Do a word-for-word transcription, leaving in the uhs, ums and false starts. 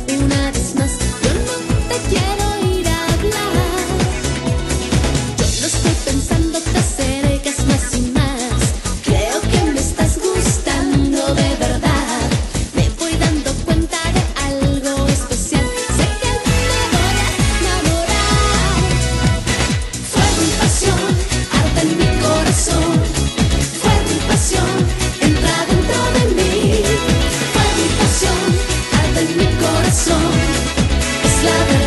una vez más. Yo no te quiero ir a hablar. Yo lo estoy pensando, te acercas más y más. Creo que me estás gustando de verdad. Me voy dando cuenta de algo especial. Sé que me voy a enamorar. Fuego y pasión arde en mi corazón. Fuego y pasión entra dentro de mí. Fuego y pasión arde en mi corazón. Es la verdad.